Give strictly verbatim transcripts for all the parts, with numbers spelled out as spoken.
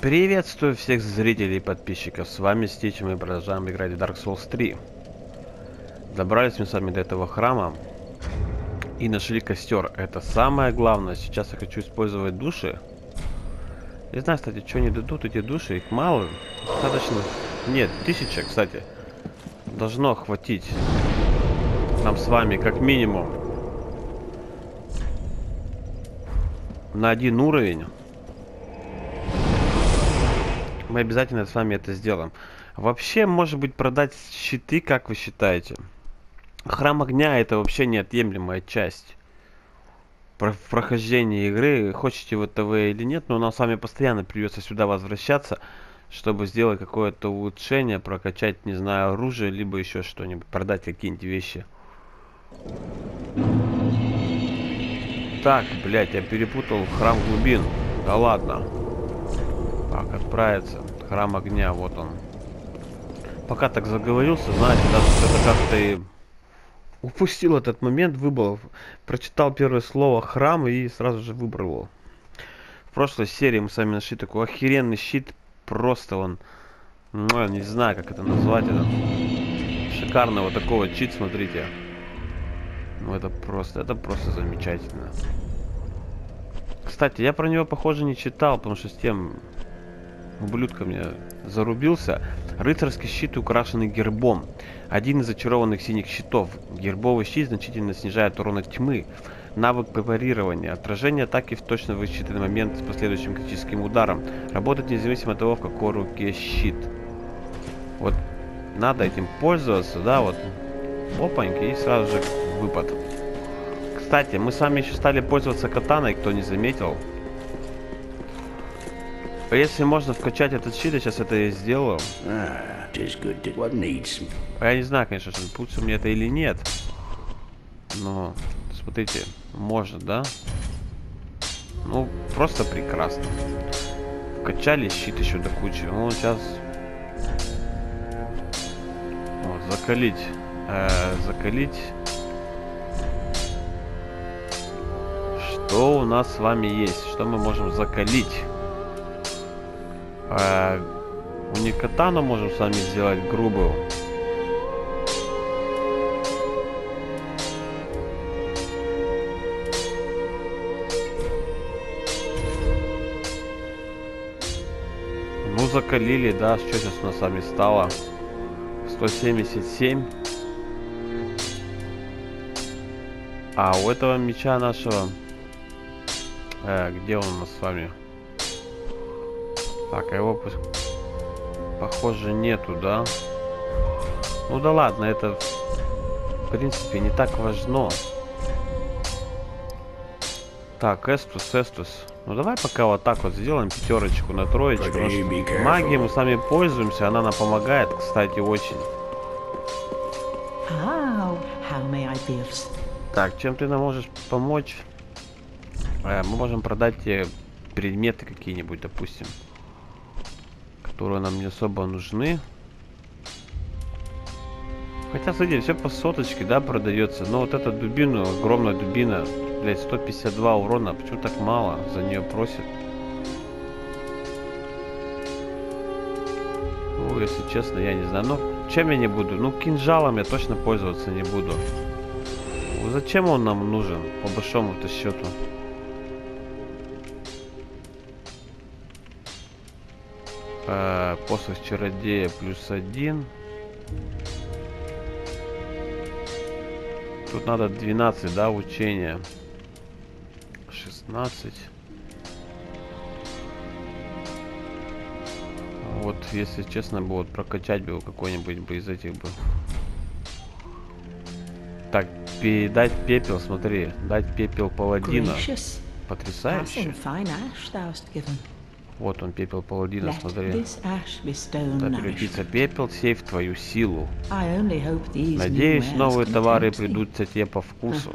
Приветствую всех зрителей и подписчиков. С вами Стич, мы продолжаем играть в Dark Souls три. Добрались мы с вами до этого храма и нашли костер. Это самое главное. Сейчас я хочу использовать души. Не знаю, кстати, что они дадут, эти души. Их мало. Достаточно. Нет, тысяча, кстати. Должно хватить нам с вами как минимум на один уровень. Мы обязательно с вами это сделаем. Вообще, может быть, продать щиты, как вы считаете? Храм огня — это вообще неотъемлемая часть в прохождении игры. Хотите вы того или нет, но нам с вами постоянно придется сюда возвращаться, чтобы сделать какое-то улучшение, прокачать, не знаю, оружие, либо еще что-нибудь, продать какие-нибудь вещи. Так, блять, я перепутал храм глубин. Да ладно. Так, отправиться. Храм огня, вот он. Пока так заговорился, знаете, даже это как-то и упустил этот момент, выбрал, прочитал первое слово храм и сразу же выбрал его. В прошлой серии мы с вами нашли такой охеренный щит, просто он, ну, не знаю, как это назвать, это шикарный вот такой вот щит, смотрите. Ну это просто, это просто замечательно. Кстати, я про него, похоже, не читал, потому что с тем ублюдком я зарубился. Рыцарский щит, украшенный гербом. Один из зачарованных синих щитов. Гербовый щит значительно снижает урон от тьмы. Навык препарирования. Отражение атаки в точно высчитанный момент с последующим критическим ударом. Работает независимо от того, в какой руке щит. Вот надо этим пользоваться, да, вот. Опаньки, и сразу же выпад. Кстати, мы с вами еще стали пользоваться катаной, кто не заметил. Если можно вкачать этот щит, я сейчас это и сделаю. А я не знаю, конечно, получится мне это или нет. Но, смотрите, можно, да? Ну, просто прекрасно. Вкачали щит еще до кучи. Ну, сейчас... Вот, закалить. Э, закалить. Что у нас с вами есть? Что мы можем закалить? Э, уникатану можем с вами сделать грубую. Ну, закалили, да. Что сейчас у нас с вами стало? сто семьдесят семь. А у этого меча нашего... Э, где он у нас с вами? Так, а его, похоже, нету, да? Ну да ладно, это, в принципе, не так важно. Так, эстус, эстус. Ну давай пока вот так вот сделаем пятерочку на троечку. Магией мы с вами пользуемся, она нам помогает, кстати, очень. Так, чем ты нам можешь помочь? Э, мы можем продать тебе предметы какие-нибудь, допустим, которые нам не особо нужны. Хотя, смотрите, все по соточке, да, продается. Но вот эта дубина, огромная дубина, блять, сто пятьдесят два урона. Почему так мало за нее просят? Ну, если честно, я не знаю. Ну, чем я не буду? Ну, кинжалом я точно пользоваться не буду. Ну, зачем он нам нужен, по большому-то счету? Э, посох чародея плюс один. Тут надо двенадцать, да, учения. шестнадцать. Вот, если честно, бы вот прокачать бы какой-нибудь бы из этих бы. Так, передать пепел, смотри, дать пепел паладина. Потрясающе. Вот он, пепел паладина, смотри. Да, превратится пепел, сей в твою силу. Надеюсь, новые товары придутся тебе по вкусу.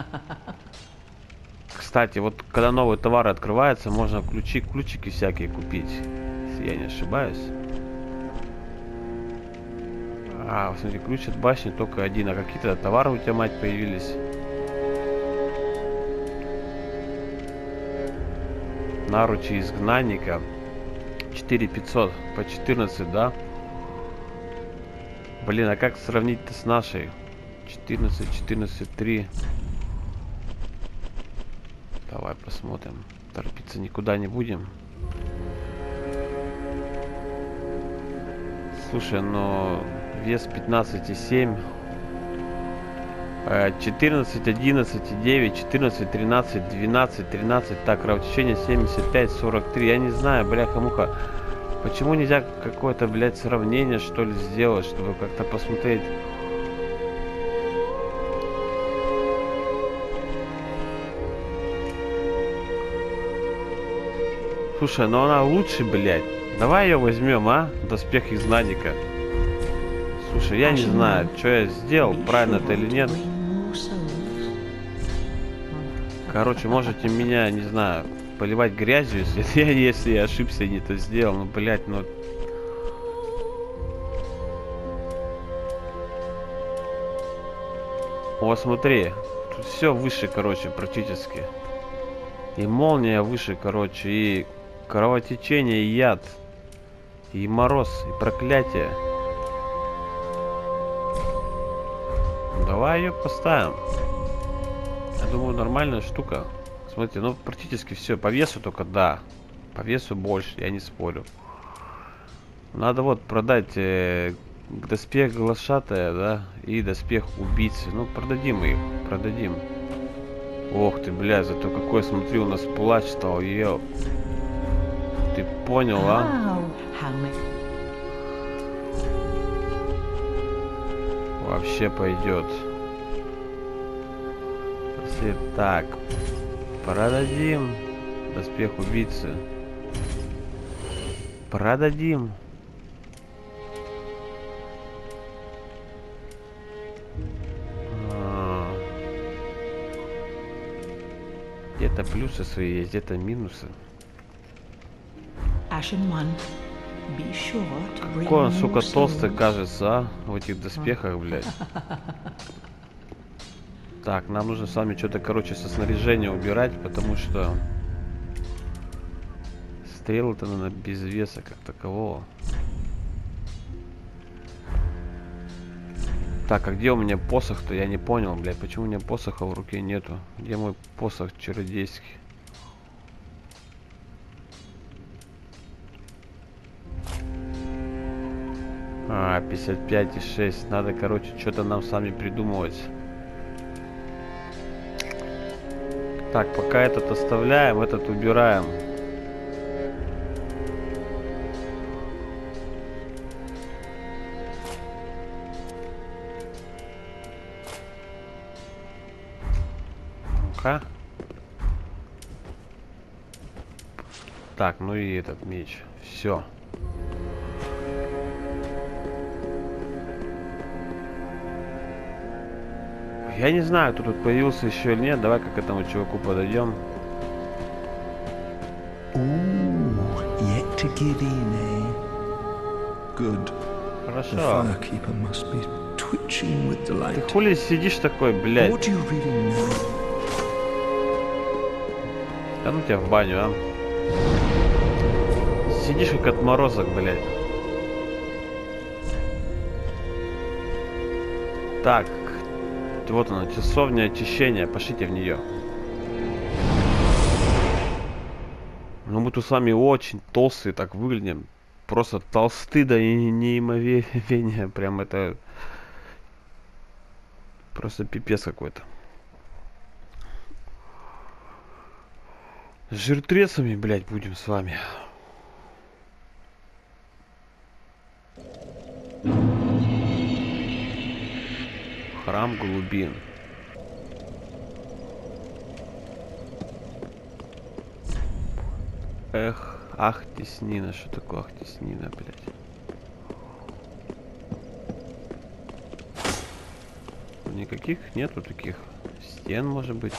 Кстати, вот когда новые товары открываются, можно ключи, ключики всякие купить, если я не ошибаюсь. А, смотри, ключ от башни только один. А какие-то товары у тебя, мать, появились? Наручи изгнанника. четыре пятьсот по четырнадцать, да? Блин, а как сравнить-то с нашей? четырнадцать, четырнадцать, три. Давай посмотрим. Торопиться никуда не будем. Слушай, но вес пятнадцать и семь. четырнадцать, одиннадцать и девять, четырнадцать, тринадцать, двенадцать, тринадцать. Так, кровотечение семьдесят пять, сорок три. Я не знаю, бляха-муха. Почему нельзя какое-то, блядь, сравнение, что ли, сделать, чтобы как-то посмотреть? Слушай, ну она лучше, блядь. Давай ее возьмем, а? Доспех изгнанника. Слушай, я не знаю, что я сделал, правильно это или нет. Короче, можете меня, не знаю, поливать грязью, если я, если я ошибся и не то сделал. Ну, блядь, ну... Вот смотри, тут все выше, короче, практически. И молния выше, короче, и кровотечение, и яд, и мороз, и проклятие. Давай ее поставим. Я думаю, нормальная штука. Смотрите, ну практически все. По весу только да. По весу больше, я не спорю. Надо вот продать э, доспех глашатая, да, и доспех убийцы. Ну, продадим их, продадим. Ох ты, бля, зато какой, смотри, у нас плач стал, ё. Ты понял, а? Вообще пойдет. Если так, продадим доспех убийцы. Продадим. Где-то плюсы свои есть, где-то минусы. Какой он, сука, толстый кажется, а? В этих доспехах, блядь. Так, нам нужно с вами что-то, короче, со снаряжения убирать, потому что стрелы-то, наверное, без веса как такового. Так, а где у меня посох-то? Я не понял, блядь, почему у меня посоха в руке нету? Где мой посох чародейский? А, пятьдесят пять и шесть. Надо, короче, что-то нам сами придумывать. Так, пока этот оставляем, этот убираем. Ну-ка. Так, ну и этот меч. Все. Я не знаю, кто тут появился еще или нет. Давай-ка к этому чуваку подойдем. Хорошо. Ты хули сидишь такой, блядь? Да ну тебя в баню, а? Сидишь как отморозок, блядь. Так. Вот она, часовня очищения. Пошлите в нее. Ну мы тут с вами очень толстые так выглядим. Просто толсты до неимоверения. Прям это... Просто пипец какой-то. С жиртрецами, блядь, будем с вами. Храм глубин. Эх, ах, теснина. Что такое ах, теснина, блядь? Никаких нету таких стен, может быть.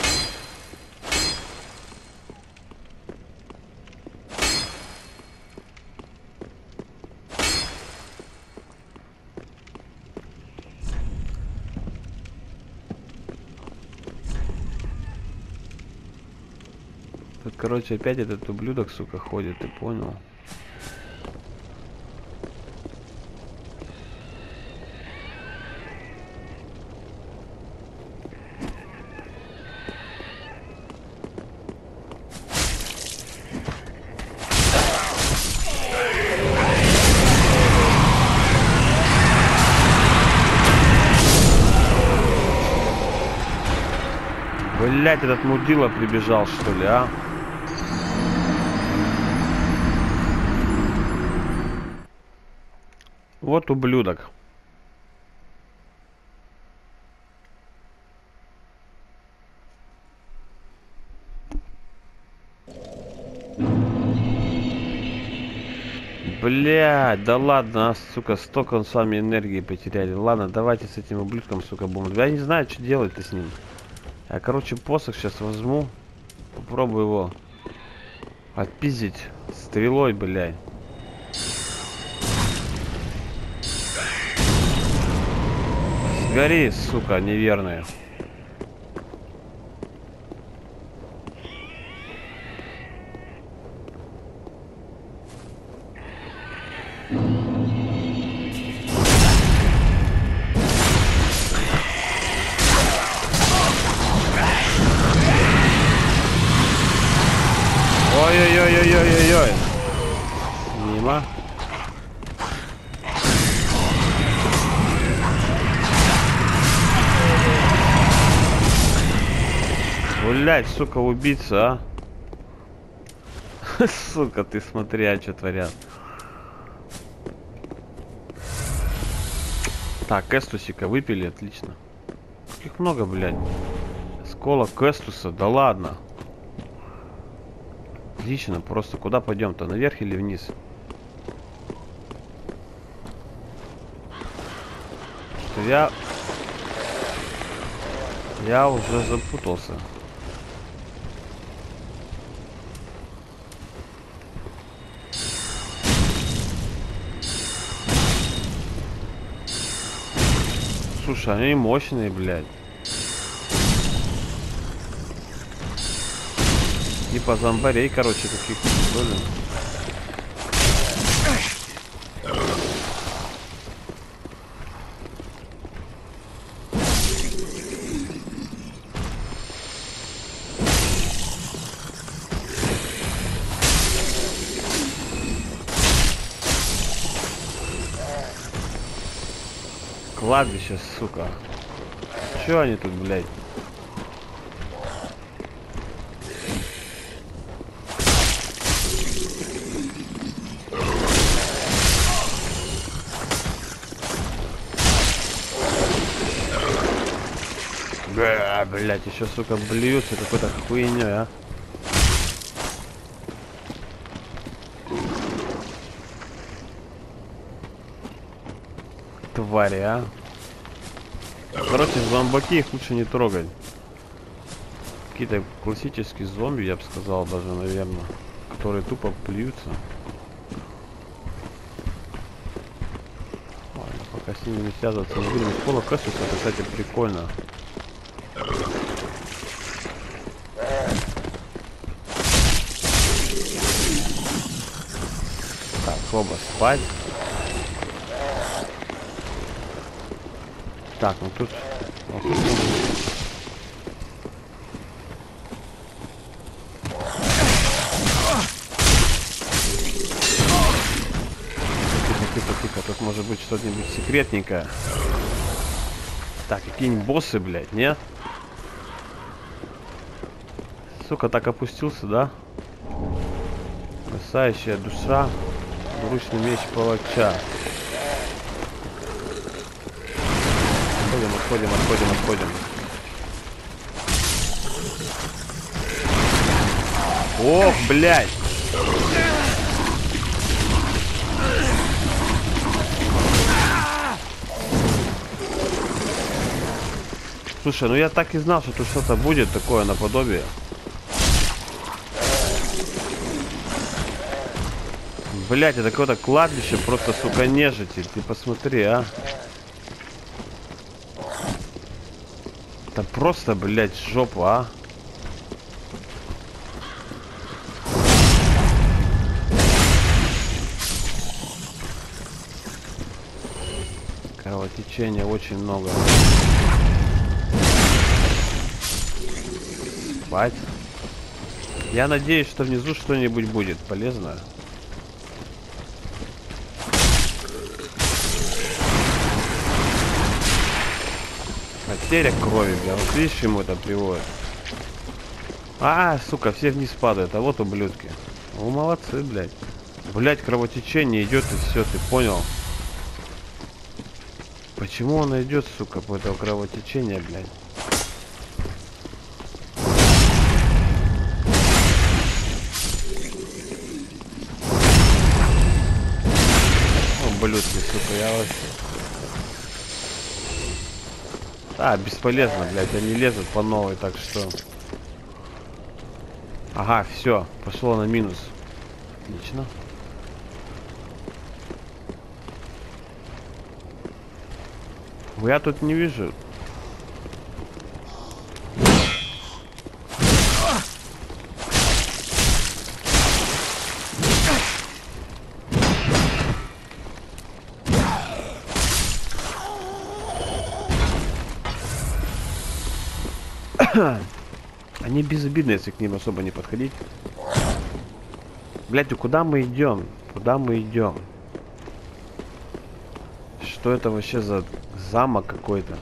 Тут, короче, опять этот ублюдок, сука, ходит, ты понял? Блять, этот мудила прибежал, что ли, а? Вот ублюдок. Блядь, да ладно, а, сука, столько он с вами энергии потеряли. Ладно, давайте с этим ублюдком, сука, будем. Я не знаю, что делать-то с ним. Я, короче, посох сейчас возьму. Попробую его отпиздить стрелой, блядь. Сгори, сука, неверная. Ой-ой-ой-ой-ой-ой-ой. Мимо. Блять, сука, убийца, а? Сука, ты смотри, а что творят. Так, эстусика выпили, отлично. Их много, блядь. Скола Кэстуса, да ладно. Отлично, просто куда пойдем-то? Наверх или вниз? Что я... Я уже запутался. Слушай, они мощные, блядь. Типа зомбарей, короче, каких-то, что ли. Кладбище, сука. Чё они тут, блядь? Бля, блядь, еще, сука, блюются какой-то хуйней, а. Твари, а. Короче, зомбаки, их лучше не трогать. Какие-то классические зомби, я бы сказал, даже, наверное, которые тупо плюются. Ладно, пока с ними не связываться не будем. Скола Кэстуса, это, кстати, прикольно. Так, оба спать. Так, ну тут... Вот тут... Тихо, тихо, тут может быть что-нибудь секретненькое. Так, какие-нибудь боссы, блядь, нет? Сука, так опустился, да? Бросающая душа. Двуручный меч палача. Отходим, отходим, отходим, отходим. Ох, блядь! Слушай, ну я так и знал, что тут что-то будет такое наподобие. Блять, это какое-то кладбище, просто, сука, нежити. Ты посмотри, а. Это просто, блять, жопа, а. Кровотечения очень много. Бать. Я надеюсь, что внизу что-нибудь будет полезное. Потеря крови, бля. Вот видишь, ему это приводит. А, сука, все вниз падают. А вот ублюдки. О, молодцы, блядь. Блядь, кровотечение идет и все, ты понял? Почему он идет, сука, по этому кровотечению, блядь? Ублюдки, сука, я вообще... А, бесполезно, блядь, они лезут по новой, так что... Ага, все, пошло на минус. Отлично. Я тут не вижу. Они безобидны, если к ним особо не подходить. Блять, и куда мы идем? Куда мы идем? Что это вообще за замок какой-то?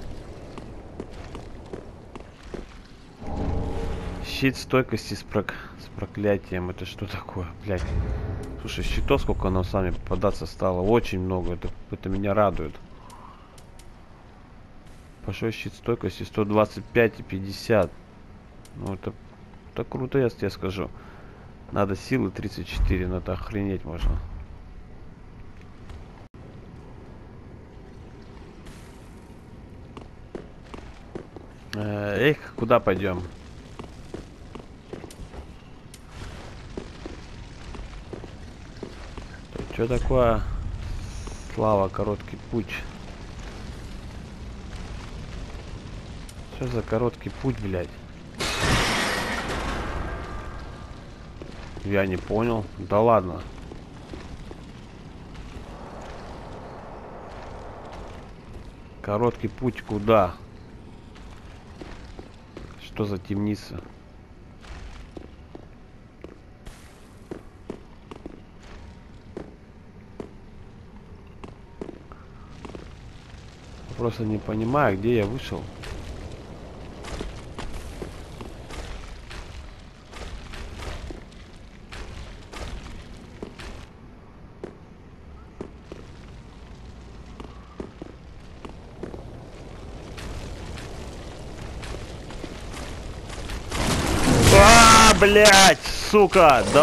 Щит стойкости с, прок... с проклятием. Это что такое, блять? Слушай, щитов сколько нам сами попадаться стало. Очень много. Это, это меня радует. Пошел щит стойкости сто двадцать пять и пятьдесят. Ну это, это круто, я тебе скажу. Надо силы тридцать четыре, но это охренеть можно. Эх, куда пойдем? Что такое? Слава, короткий путь. Что за короткий путь, блядь? Я не понял. Да ладно. Короткий путь куда? Что за темница? Просто не понимаю, где я вышел. А, блядь, сука, да.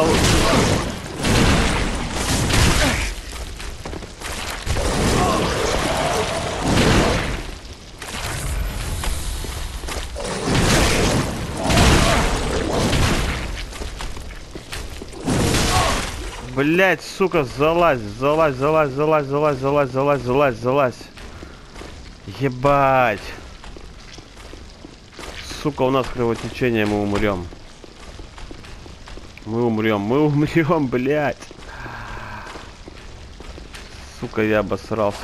Блять, сука, залазь, залазь, залазь, залазь, залазь, залазь, залазь, залазь, залазь. Ебать. Сука, у нас кровотечение, мы умрем. Мы умрем, мы умрем, блять. Сука, я обосрался.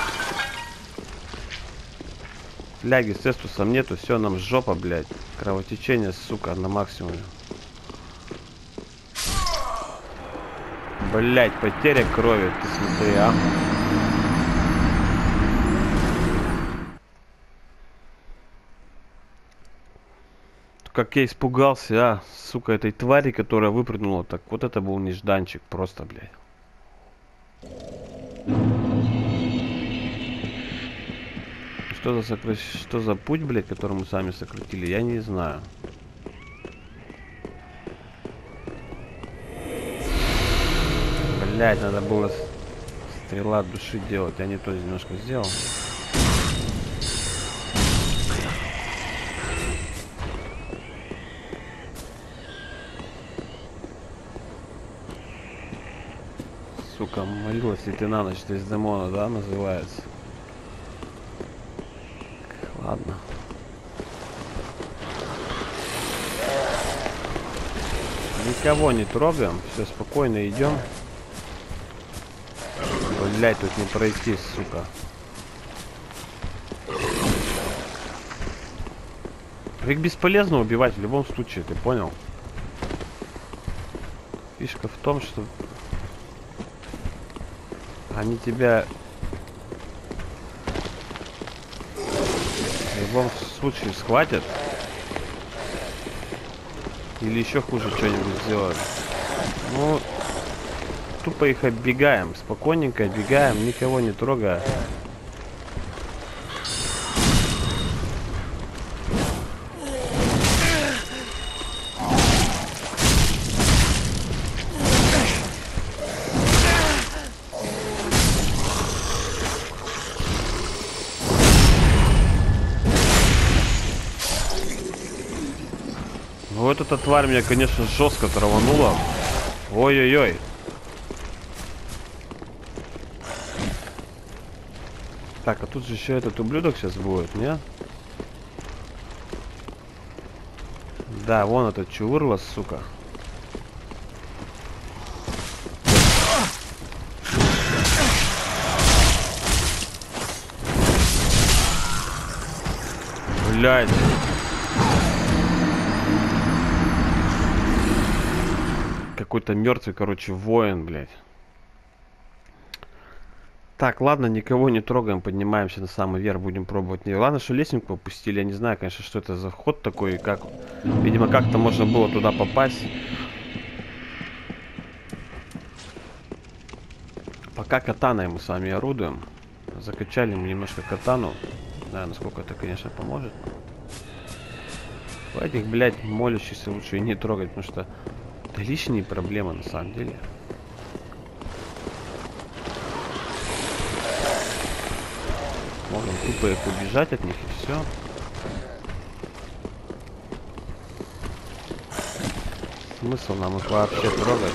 Фляги с эстусом нету, все, нам жопа, блять. Кровотечение, сука, на максимуме. Блять, потеря крови, ты смотри, а. Как я испугался, а, сука, этой твари, которая выпрыгнула. Так вот это был нежданчик, просто, блядь. Что за сокра... что за путь, блядь, который мы сами сократили, я не знаю. Блядь, надо было стрела от души делать, я не то немножко сделал. Сука, молилась ли ты на ночь, из демона, да, называется? Ладно. Никого не трогаем, все спокойно идем. Блять, тут не пройти, сука. Их бесполезно убивать в любом случае, ты понял? Фишка в том, что они тебя в любом случае схватят. Или еще хуже что-нибудь сделали. Ну, тупо их оббегаем. Спокойненько оббегаем, никого не трогая. Вот эта тварь меня, конечно, жестко траванула. Ой-ой-ой. Так, а тут же еще этот ублюдок сейчас будет, не? Да, вон этот чувырла, сука. Блядь. Какой-то мертвый, короче, воин, блядь. Так, ладно, никого не трогаем, поднимаемся на самый верх, будем пробовать. Не, ладно, что лестницу опустили, я не знаю, конечно, что это за вход такой, как... Видимо, как-то можно было туда попасть. Пока катаной мы с вами орудуем. Закачали мы немножко катану. Не знаю, насколько это, конечно, поможет. Этих, блядь, молящихся лучше и не трогать, потому что это лишние проблемы, на самом деле. Можем тупо их убежать от них и все. Смысл нам их вообще трогать?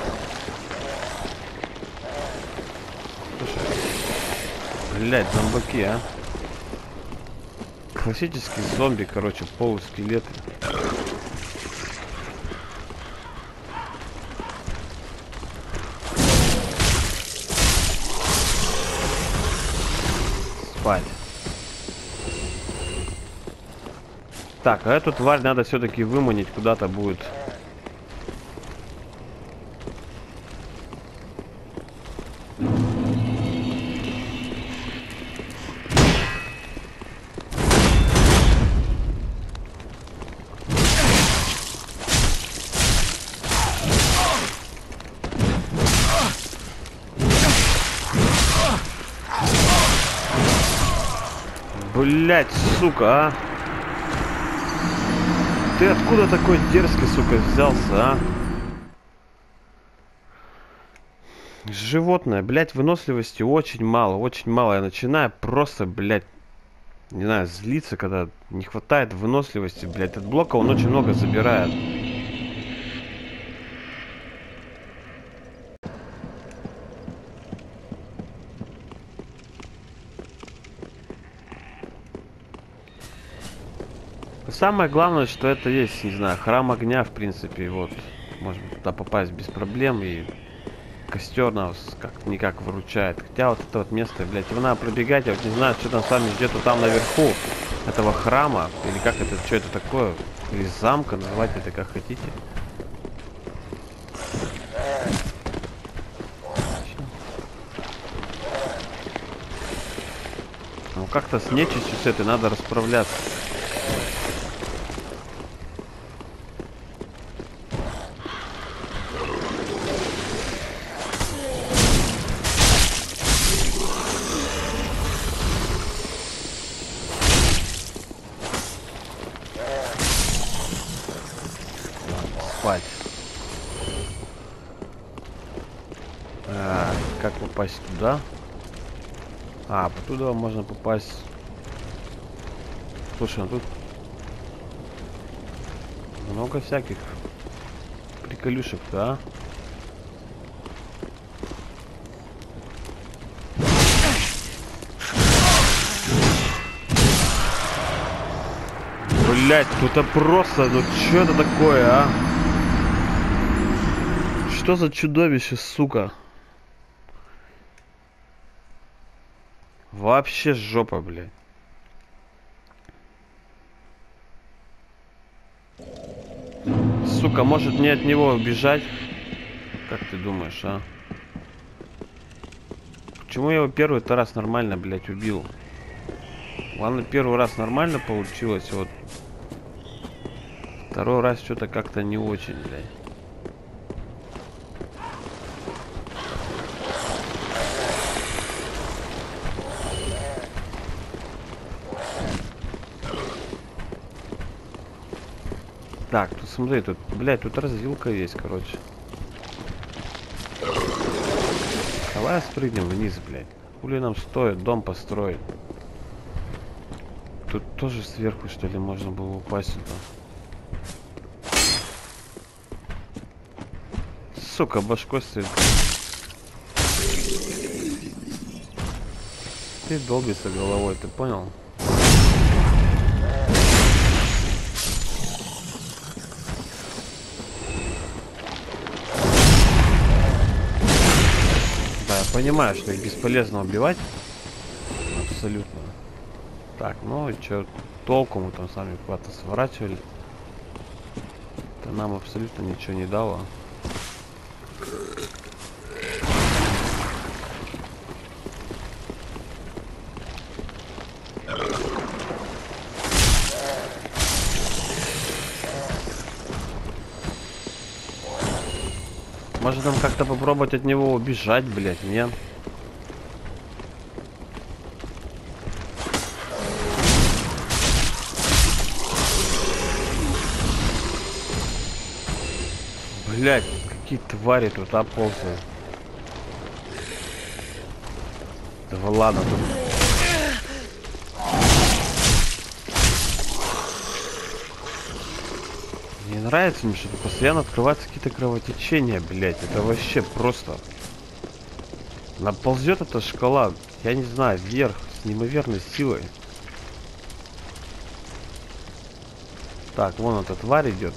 Слушай, блядь, зомбаки, а? Классический зомби, короче, полускелеты. Спать. Так, а эту тварь надо все-таки выманить куда-то будет. Блять, сука, а! Ты откуда такой дерзкий, сука, взялся, а? Животное, блять, выносливости очень мало, очень мало. Я начинаю просто, блять, не знаю, злиться, когда не хватает выносливости, блять. От блока он очень много забирает. Самое главное, что это есть, не знаю, храм огня, в принципе, вот. Можно туда попасть без проблем, и костер нас как-никак выручает. Хотя вот это вот место, блядь, его надо пробегать, я вот не знаю, что там с вами ждет вот там наверху этого храма, или как это, что это такое, или замка, называйте это как хотите. Ну как-то с нечистью с этой надо расправляться. А, как попасть туда? А, туда можно попасть. Слушай, ну тут много всяких приколюшек, да? Блять, тут просто, ну что это такое, а? Что за чудовище, сука? Вообще жопа, блядь. Сука, может мне от него убежать? Как ты думаешь, а? Почему я его первый-то раз нормально, блядь, убил? Ладно, первый раз нормально получилось, вот. Второй раз что-то как-то не очень, блядь. Так, тут смотри, тут, блядь, тут развилка есть, короче. Давай спрыгнем вниз, блядь. Хули нам стоит дом построить. Тут тоже сверху, что ли, можно было упасть сюда. Сука, башкой стоит. Ты долбится головой, ты понял? Да, я понимаю, что их бесполезно убивать. Абсолютно. Так, ну и чё, толку мы там сами куда-то сворачивали. Это нам абсолютно ничего не дало. Может нам как-то попробовать от него убежать, блядь, нет? Блядь, какие твари тут оползают. Да ладно, тут... Не нравится мне, что тут постоянно открываются какие-то кровотечения, блядь. Это вообще просто... Наползет эта шкала, я не знаю, вверх, с неимоверной силой. Так, вон эта тварь идет.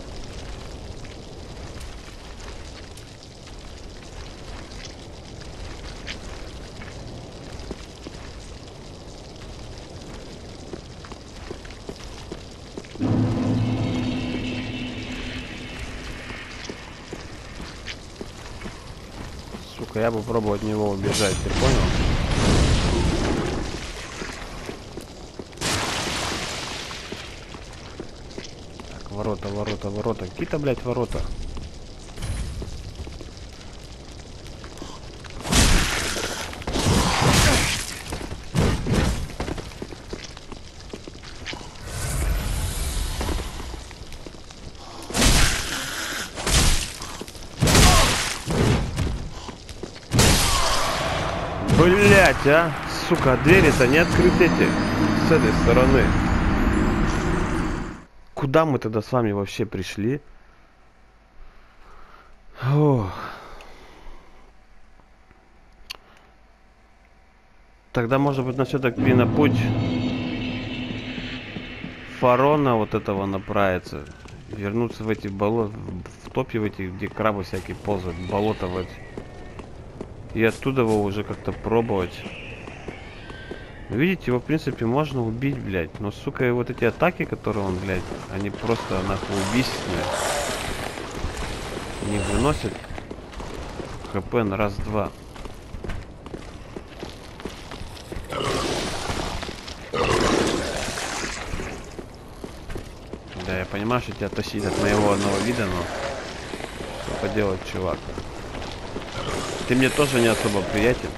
Сука, я бы пробовал от него убежать, ты понял? Так, ворота, ворота, ворота. Какие-то, блядь, ворота. Блять, а? Сука, двери-то не открыты эти с этой стороны. Куда мы тогда с вами вообще пришли? Ох. Тогда, может быть, нас все-таки на путь Фарона вот этого направиться. Вернуться в эти болота, в топи в эти, где крабы всякие ползают, болото в эти. И оттуда его уже как-то пробовать. Видите, его в принципе можно убить, блядь. Но, сука, и вот эти атаки, которые он, блядь, они просто нахуй убийственные. Не выносят хп на раз-два. Да, я понимаю, что тебя тащить от моего одного вида, но что поделать, чувак. Ты мне тоже не особо приятен.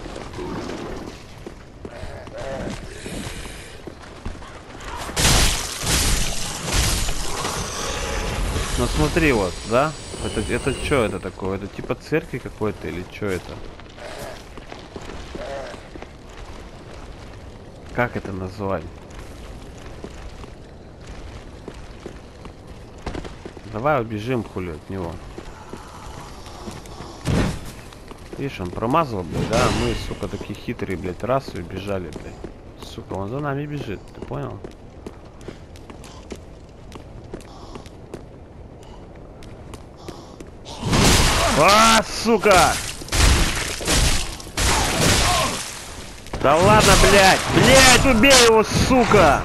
Ну смотри вот, да? Это, это что это такое? Это типа церкви какой-то или что это? Как это назвать? Давай убежим, хули, от него. Видишь, он промазал, блядь, да? Мы, сука, такие хитрые, блядь, раз и убежали, блядь. Сука, он за нами бежит, ты понял? А, сука! Да ладно, блядь! Блядь, убей его, сука!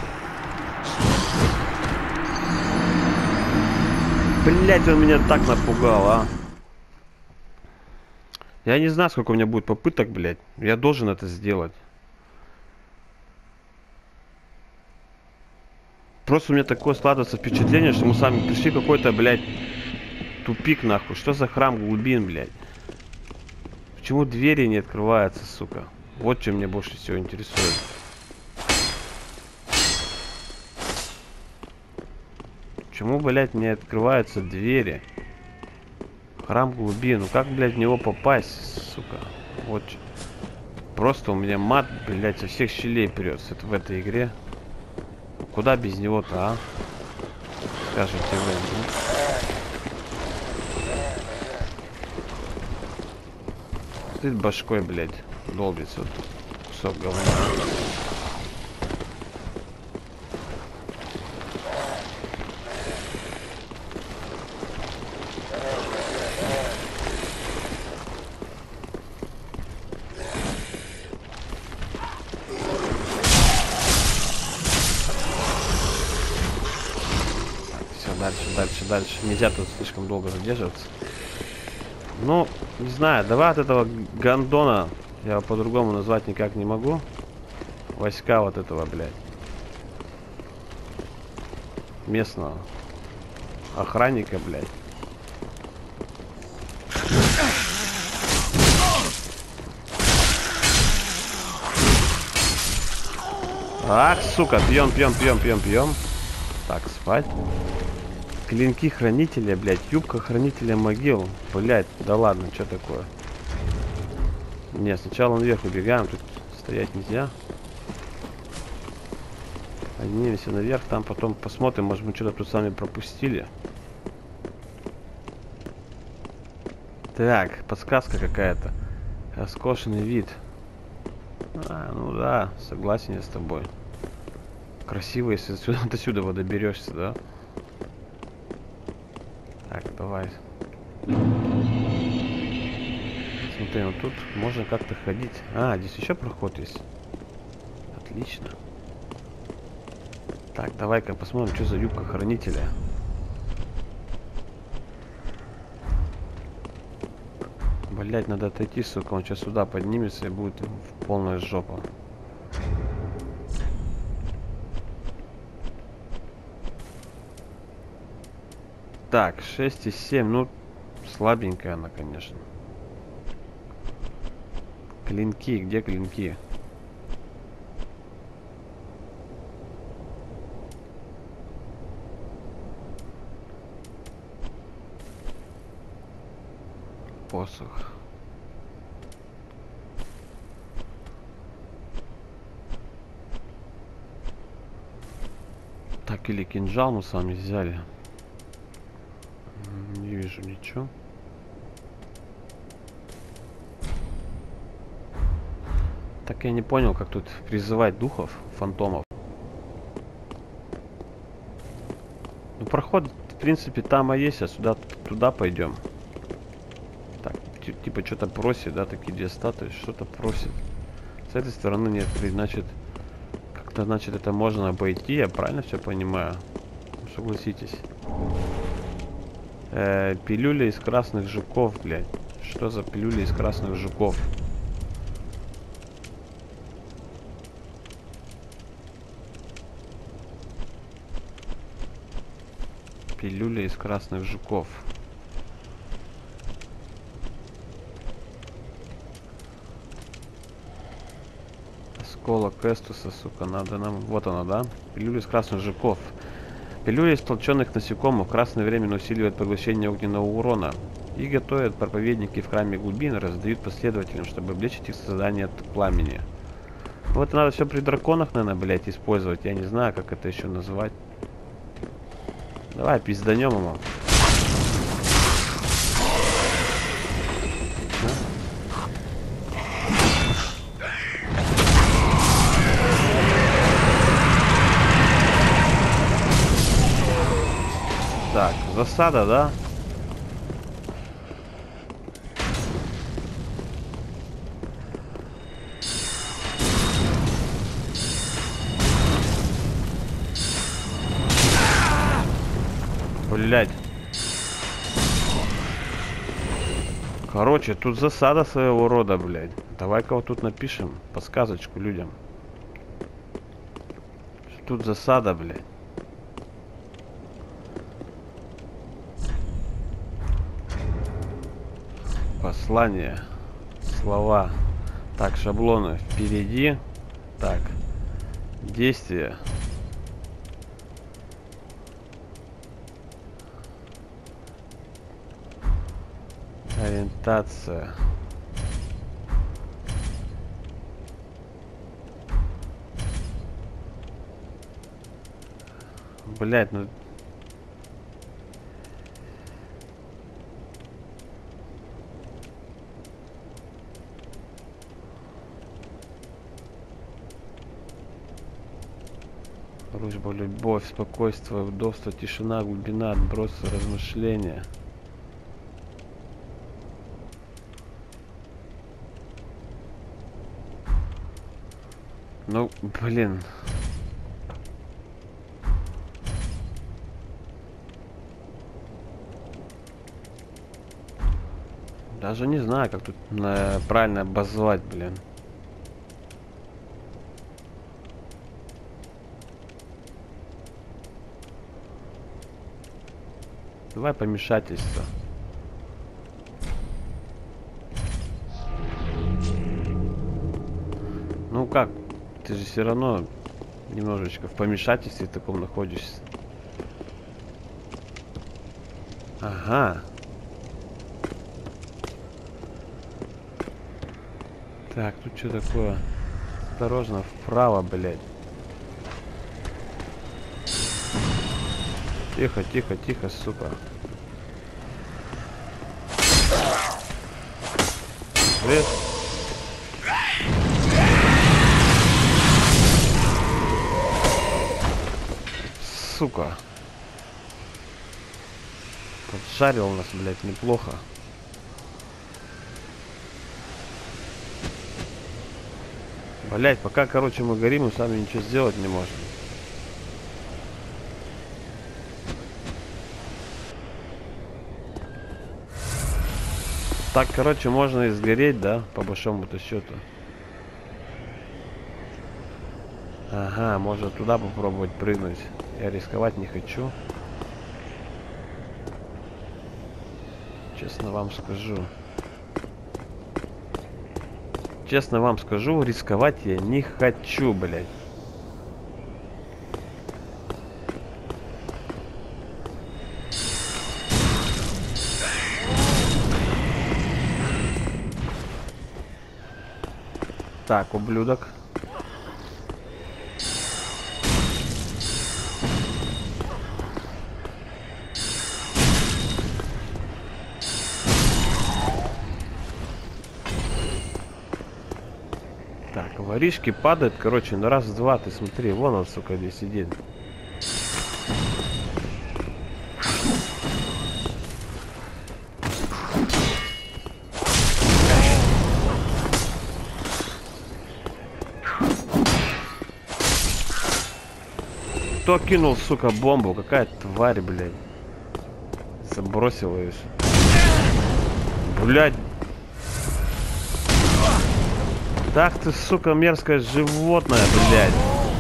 Блядь, он меня так напугал, а! Я не знаю, сколько у меня будет попыток, блядь. Я должен это сделать. Просто у меня такое складывается впечатление, что мы сами пришли в какой-то, блядь, тупик, нахуй. Что за храм глубин, блядь? Почему двери не открываются, сука? Вот что меня больше всего интересует. Почему, блядь, не открываются двери? Храм глубин. Ну как, блядь, в него попасть, сука? Вот. Просто у меня мат, блядь, со всех щелей прет в этой игре. Куда без него-то, а? Скажите вы, ну? Ты башкой, блядь, долбится вот кусок говна. Дальше, дальше, дальше. Нельзя тут слишком долго задерживаться. Ну, не знаю, давай от этого гандона, я его по-другому назвать никак не могу. Войска вот этого, блядь. Местного. Охранника, блядь. Ах, сука, пьем, пьем, пьем, пьем, пьем. Так, спать. Клинки хранителя, блядь. Юбка хранителя могил. Блядь, да ладно, что такое? Не, сначала наверх убегаем. Тут стоять нельзя. Поднимемся наверх, там потом посмотрим. Может, мы что-то тут сами пропустили. Так, подсказка какая-то. Роскошный вид. А, ну да, согласен я с тобой. Красиво, если отсюда, отсюда вот доберешься, да? Так, давай. Смотри, вот тут можно как-то ходить. А, здесь еще проход есть. Отлично. Так, давай-ка посмотрим, что за юбка хранителя. Блять, надо отойти, сука. Он сейчас сюда поднимется и будет в полная жопа. Так, шесть и семь, ну, слабенькая она, конечно. Клинки, где клинки? Посох. Так, или кинжал мы сами взяли. Не вижу ничего. Так я не понял, как тут призывать духов, фантомов. Ну, проход, в принципе, там и есть, а сюда, туда пойдем. Так, типа что-то просит, да, такие две статуи, что-то просит. С этой стороны нет, значит, как-то, значит, это можно обойти, я правильно все понимаю? Согласитесь. Э, пилюля из красных жуков, блядь. Что за пилюля из красных жуков? Пилюля из красных жуков. Осколок Эстуса, сука, надо нам... Вот она, да? Пилюля из красных жуков. Пилюля из толченых насекомых в красное время усиливает поглощение огненного урона. И готовят проповедники в храме глубин, раздают последователям, чтобы облегчить их создание от пламени. Ну, это надо все при драконах, наверное, блять, использовать. Я не знаю, как это еще назвать. Давай пизданем ему. Так, засада, да? Блять. Короче, тут засада своего рода, блядь. Давай-ка вот тут напишем подсказочку людям. Тут засада, блядь. Послание. Слова. Так, шаблоны впереди. Так. Действия. Ориентация. Блять, ну... Дружба, любовь, спокойствие, удобство, тишина, глубина, отбросы, размышления. Ну, блин. Даже не знаю, как тут э, правильно обозвать, блин. Давай помешательство. Ну как, ты же все равно немножечко в помешательстве таком находишься. Ага. Так, тут что такое? Осторожно, вправо, блядь. Тихо, тихо, тихо, сука. Привет. Сука. Поджарил нас, блядь, неплохо. Блядь, пока, короче, мы горим, мы сами ничего сделать не можем. Так, короче, можно и сгореть, да, по большому-то счету. Ага, можно туда попробовать прыгнуть. Я рисковать не хочу. Честно вам скажу. Честно вам скажу, рисковать я не хочу, блядь. Так, ублюдок. Так, воришки падают, короче, на раз-два. Ты смотри, вон он, сука, здесь сидит. Кто кинул, сука, бомбу? Какая тварь, блядь. Забросил ее. Блядь. Так ты, сука, мерзкое животное, блядь.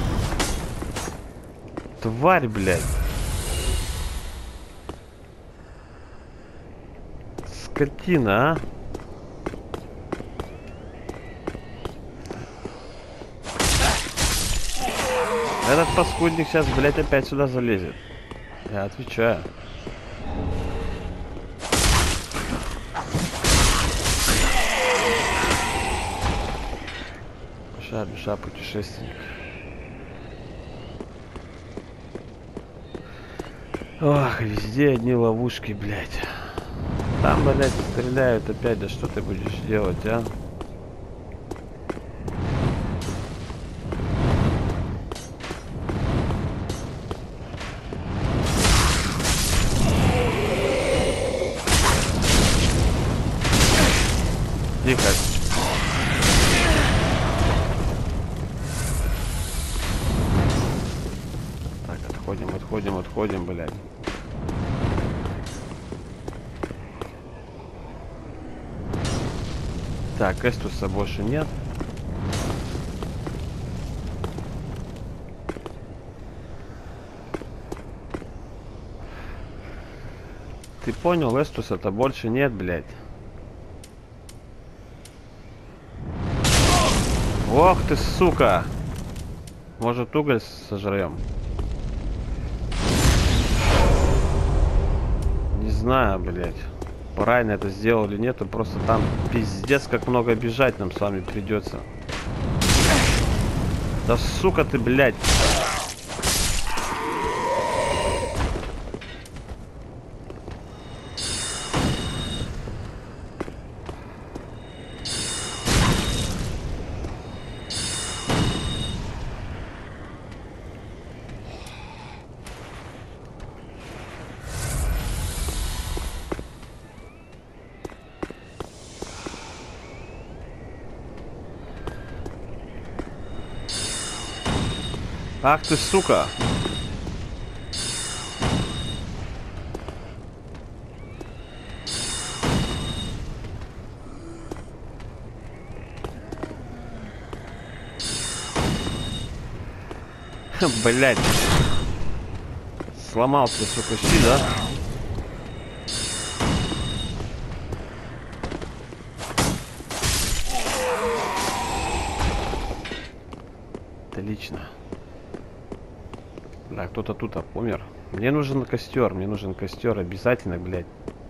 Тварь, блядь. Скотина, а? Этот паскудник сейчас, блядь, опять сюда залезет. Я отвечаю. Душа, душа, путешественник. Ох, везде одни ловушки, блядь. Там, блядь, стреляют опять. Да что ты будешь делать, а? Тихо. Так, отходим, отходим, отходим, блядь. Так, Эстуса больше нет. Ты понял, Эстуса-то больше нет, блядь. Ох ты, сука! Может, уголь сожрем? Не знаю, блядь. Правильно это сделал или нет, просто там пиздец как много бежать нам с вами придется. Да сука ты, блядь. Ах ты, сука! Блять. Сломался, сука, щит, да? Отлично. Да, кто-то тут помер. Мне нужен костер, мне нужен костер обязательно, блядь.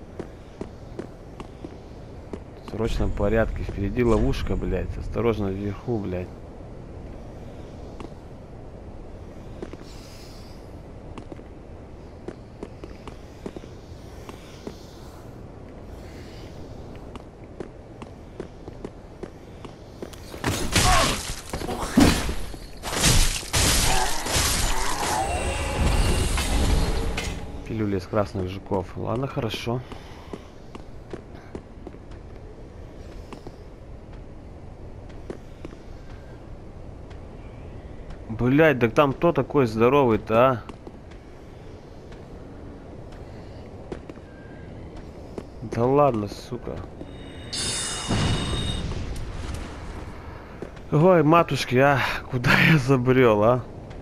В срочном порядке. Впереди ловушка, блядь. Осторожно вверху, блядь. Пилюля из красных жуков. Ладно, хорошо. Блять, так там кто такой здоровый-то, а? Да ладно, сука. Ой, матушки, а? Куда я забрел, а?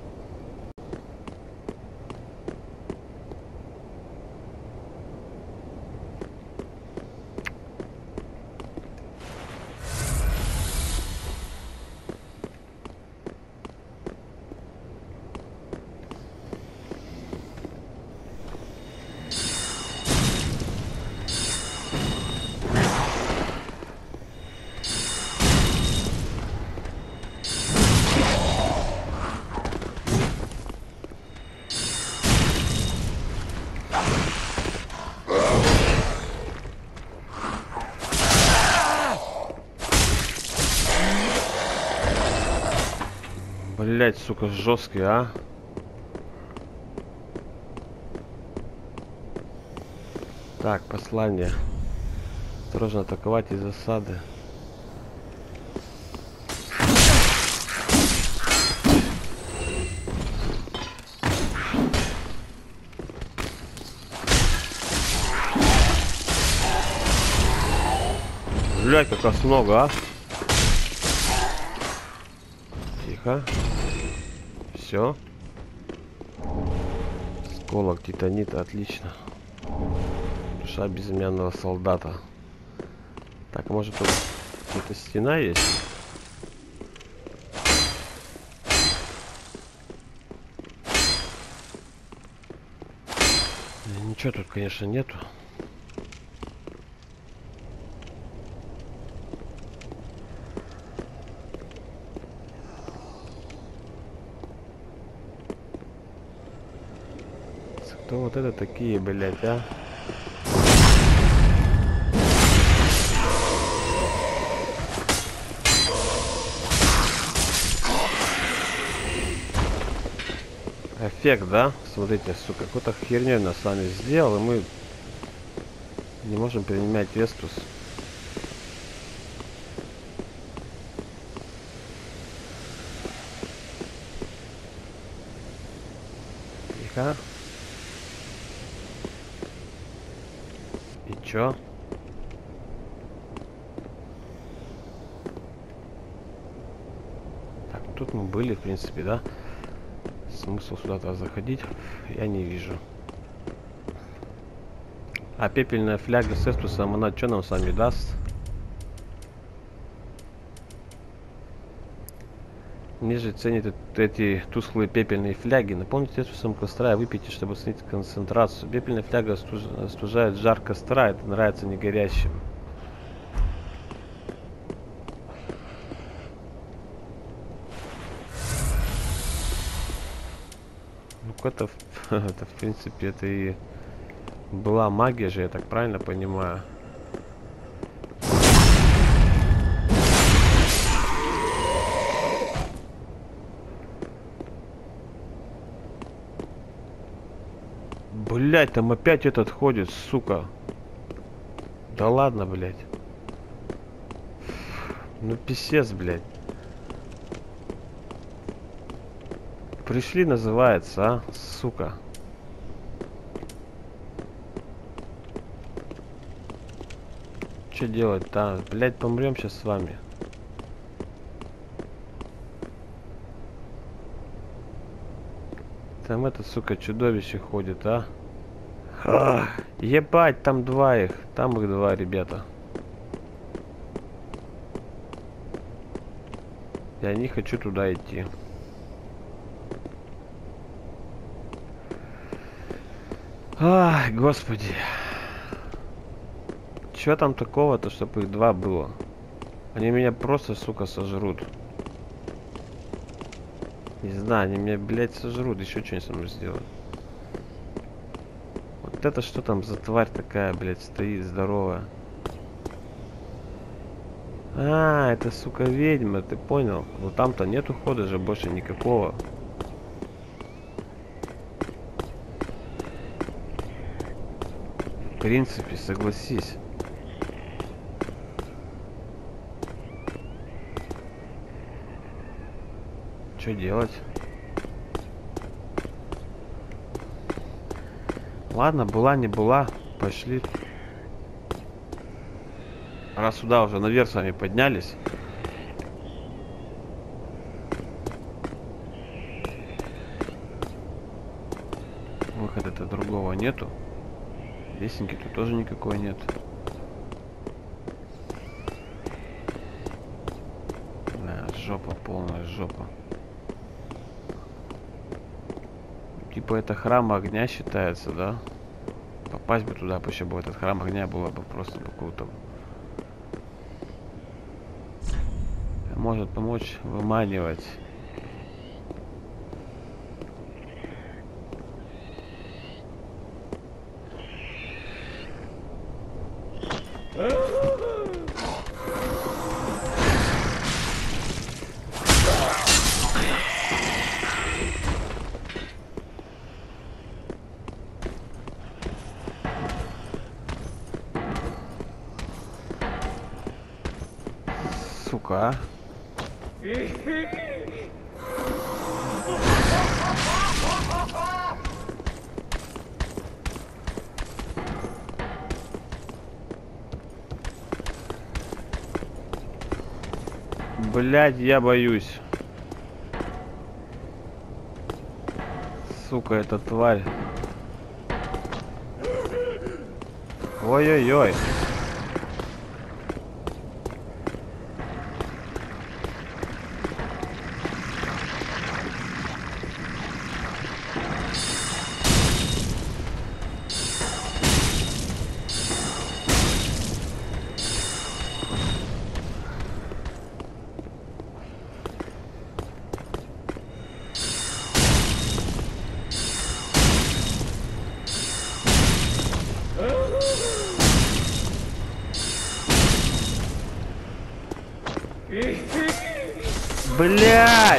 Блять, сука, жесткий, а? Так, послание. Осторожно атаковать из засады. Блять, как раз много, а? Тихо. Все. Сколок титанита, отлично. Душа безымянного солдата. Так, может тут где-то стена есть? Ничего тут, конечно, нету. Кто вот это такие, блядь, а? Эффект, да? Смотрите, сука, какой-то херню нас с вами сделал, и мы не можем принимать Вестус. Тихо. И чё? Так, ну тут мы были, в принципе, да? Смысл сюда-то заходить я не вижу. А пепельная фляга с эстусом, она что нам с вами даст? Ниже ценит эти тусклые пепельные фляги. Наполните средством костра и выпейте, чтобы снизить концентрацию. Пепельная фляга остуж... остужает жар костра. Это нравится не горящим. Ну, это, это, в принципе, это и была магия же, я так правильно понимаю. Блять, там опять этот ходит, сука. Да ладно, блять. Ну писец, блять. Пришли, называется, а, сука. Что делать-то? Блять, помрем сейчас с вами. Там это, сука, чудовище ходит, а? Ах, ебать, там два их. Там их два, ребята. Я не хочу туда идти. Ах, господи. Чё там такого-то, чтобы их два было? Они меня просто, сука, сожрут. Не знаю, они меня, блядь, сожрут. Еще что-нибудь со мной сделают. Вот это что там за тварь такая, блядь, стоит здоровая? А, это, сука, ведьма, ты понял? Ну там-то нет ухода же больше никакого. В принципе, согласись. Что делать? Ладно, была не была, пошли. Раз сюда уже наверх с вами поднялись. Выхода-то другого нету. Лесенки тут тоже никакой нет. Да, жопа, полная жопа. Типа это храм огня считается, да? Попасть бы туда, пусть бы этот храм огня было бы просто бы круто. Может помочь выманивать. Сука. Блядь, я боюсь. Сука, эта тварь. Ой-ой-ой. Блядь!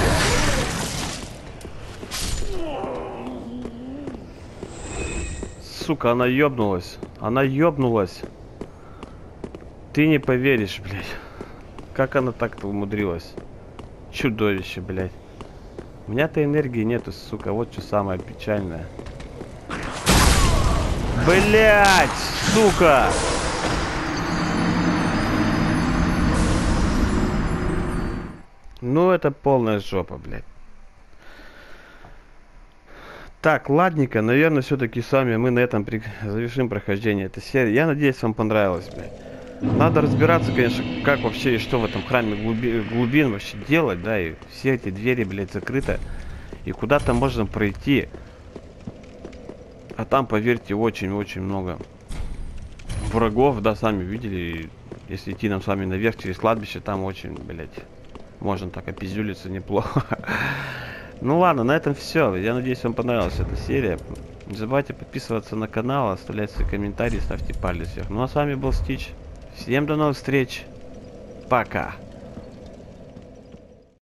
Сука, она ёбнулась. Она ёбнулась. Ты не поверишь, блядь. Как она так-то умудрилась? Чудовище, блядь. У меня-то энергии нету, сука. Вот что самое печальное. Блядь, сука! Ну, это полная жопа, блядь. Так, ладненько, наверное, все-таки с вами мы на этом при... завершим прохождение этой серии. Я надеюсь, вам понравилось, блядь. Надо разбираться, конечно, как вообще и что в этом храме глуби... глубин вообще делать, да, и все эти двери, блядь, закрыты. И куда-то можно пройти. А там, поверьте, очень-очень много врагов, да, сами видели. Если идти нам с вами наверх через кладбище, там очень, блядь, можно так опиздюлиться неплохо. Ну ладно, на этом все. Я надеюсь, вам понравилась эта серия. Не забывайте подписываться на канал, оставлять свои комментарии, ставьте палец вверх. Ну а с вами был Стич. Всем до новых встреч. Пока.